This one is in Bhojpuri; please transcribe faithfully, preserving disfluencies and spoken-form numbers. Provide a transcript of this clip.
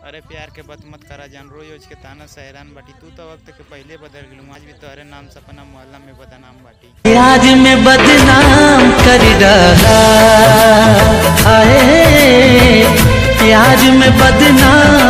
अरे प्यार के बात मत करा जान, रोज रोज के ताना से हैरान बाटी। तू तो वक्त के पहले बदल गलू, आज भी तोहरे नाम से अपना मोहल्ला में बदनाम बाटी। आज में बदनाम कर रहा है, आज में बदनाम